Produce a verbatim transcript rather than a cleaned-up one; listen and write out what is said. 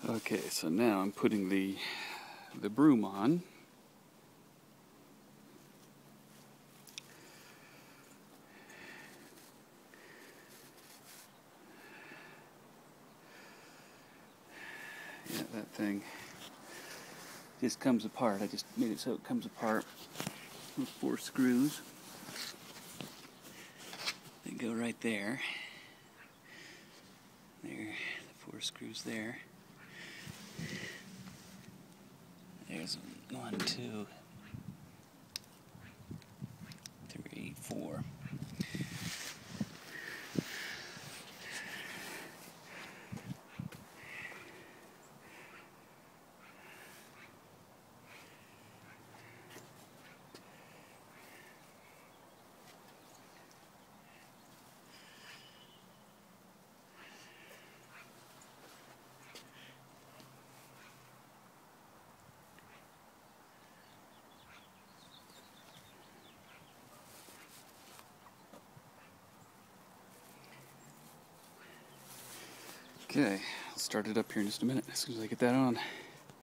Okay, so now I'm putting the the broom on. Yeah, that thing just comes apart. I just made it so it comes apart with four screws. They go right there. There, the four screws there. There's one, two, three, four. Okay, I'll start it up here in just a minute as soon as I get that on.